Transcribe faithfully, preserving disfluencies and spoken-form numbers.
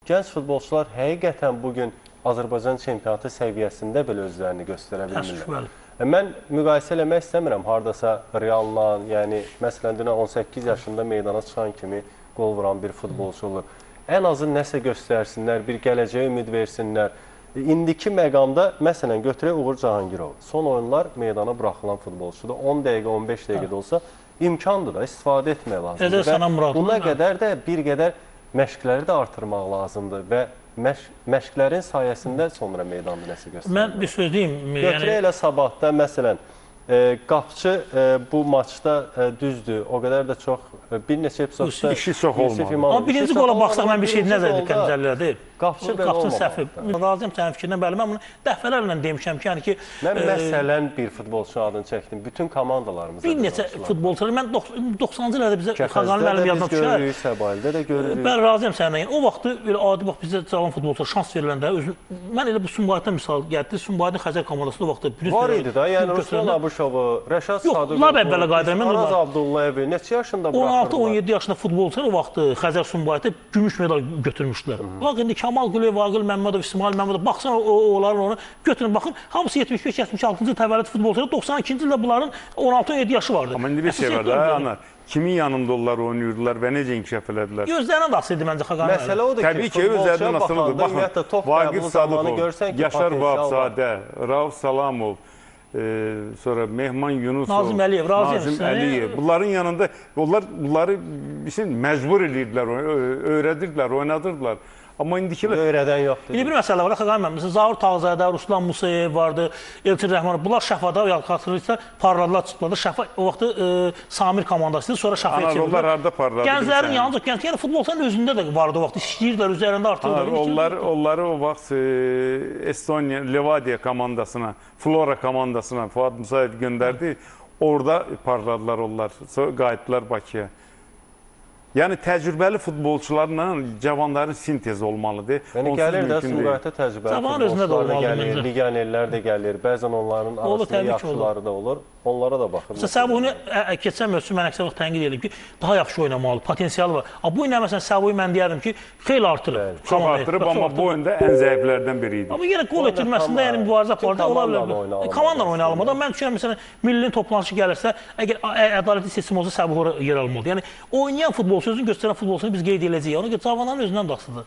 gənc futbolçular həqiqətən bugün Azərbaycan çempionatı səviyyəsində belə özlərini göstərə bilmirlər. Mən müqayisə eləmək istəmirəm hardasa Realla, yəni məsələn dünən on səkkiz yaşında meydana çıxan kimi qol vuran bir futbolçu olur. Ən azı nəsə göstərsinlər, bir gələcəyə ümid versinlər. İndiki məqamda, məsələn, götürək Uğur Cahangirov. Son oyunlar meydana buraxılan futbolçudur. on dəqiqə, on beş dəqiqə də olsa imkandır da, istifadə etmək lazımdır. Və buna qədər də bir qədər məşqləri də artırmaq lazımdır və məşq, məşqlərin sayəsində sonra meydanda nəsə göstərir. Mən bir söz deyim. Götürək yəni... elə sabahda, məsələn, e, qapçı e, bu maçda e, düzdür, o qədər də çox, e, bir neçə epizodda... İşi çox olmadı. Amma birinci qola baxsaq, mən bir şey nəzər edib Qapçı belə olmamaq. Razıyam sənin fikrindən, bəli, mən bunu dəfələrlə demişəm ki, yəni ki... Mən məsələn bir futbolçu adını çəkdim, bütün komandalarımızda... Bir neçə futbolçular, mən doxsanıncı illərdə bizə Xaqani müəllim yadına düşər. Kəxəzdə də biz görürük, Səbaildə də görürük. Mən razıyam səninlə. O vaxtı adi bax, bizə cavan futbolçular şans veriləndə, mən elə bu Sumbaytdan misal gəldi, Sumbaytın Xəzər komandasında o vaxtı... Var idi da, yəni Ruslan Abuşovu, Rəşad Sadıqov, Araz Abdullayevi, neçə yaşında buraxırdılar? on altı on yeddi yaşında futbolçular o vaxtı Xəzər Sumbaytda gümüş medal götürmüşdülər. Bax, indi Kamal Gülev, Vaqil Məmmədov, İsmail Məmmədov, baxsan onların onu götürün, baxın, hamısı yetmiş beş yetmiş altıncı təvəllüd futbolçuları, doxsan ikinci ildə bunların on altı on yeddi yaşı vardı. Amma indi bir şey var da, Anar, kimin yanında onlar oynayırdılar və necə inkişaf elədilər? Gözlərinin də asılıydı məncə Xaqani. Məsələ odur ki, futbolçuya baxanda ümumiyyətlə top qayıblı zamanı görsən ki, Yaşar Vahbzadə, Rauf Salamov, sonra Mehman Yunusov, Nazim Əliyev, Nazim Əliyev. Bunların yanında, onlar bunları məcbur edirdilər, öyrədirdilər, oynadırdılar. Amma indikilər öyrədən yoxdur. İndi bir məsələ var, Xaqani müəllim. Məsələn, Zaur Tağzadə, Ruslan Musayev vardı, Elçin Rəhmanov. Bunlar Şəfada, xatırlayırsa, parladılar, çıxdılar. Şəfa o vaxtı Samir komandasıydı, sonra Şəfaya çevirdi. Onlar harda parladı? Gənclərin yalnız gənclər, yəni futbolçuların özündə də vardı o vaxt. İşləyirlər, üzərində artırdılar. Onlar onları o vaxt Estonia, Levadia komandasına, Flora komandasına Fuad Musayev göndərdi. Orada parladılar onlar. Sonra qayıtdılar Bakıya. Yəni təcrübəli futbolçularla cavanların sintezi olmalıdır. Yəni gəlir də Sumqayıta təcrübəli futbolçular da gəlir, legionerlər də gəlir. Bəzən onların arasında yaxşıları da olur. Onlara da baxır. Səbuhunu keçən mövsüm mən əksər vaxt tənqid edirəm ki, daha yaxşı oynamalı, potensialı var. Bu ilə məsələn Səbuhu mən deyərdim ki, xeyli artırır. Çox artırıb, amma bu oyunda ən zəiflərdən biri idi. Amma yenə qol ötürməsində yəni mübarizə apardı, ola bilər. Komandanla oynayalım. Mən düşünürəm məsələn millinin toplanışı gəlirsə, əgər ədalətli seçim olsa Səbuhu yer almalıdır. Yəni oynayan futbolçu, özünü göstərən futbolçunu biz qeyd edəcəyik. Ona görə cavanların özündən də asılıdır.